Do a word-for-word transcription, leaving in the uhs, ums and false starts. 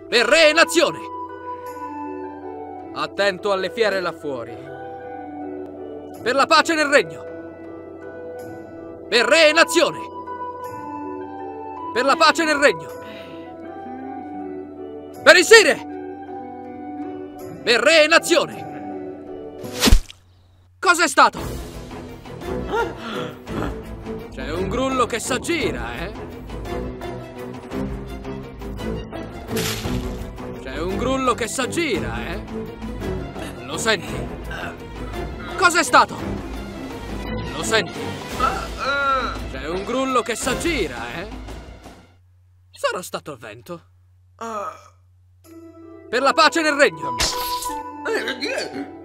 Per re e nazione! Attento alle fiere là fuori. Per la pace nel regno! Per re e nazione! Per la pace nel regno! Per il Sire! Per re e nazione! Cos'è stato? C'è un grullo che s'aggira, eh? C'è un grullo che s'aggira, eh? Lo senti? Cos'è stato? Lo senti? C'è un grullo che s'aggira, eh? Sarà stato il vento. Per la pace nel regno!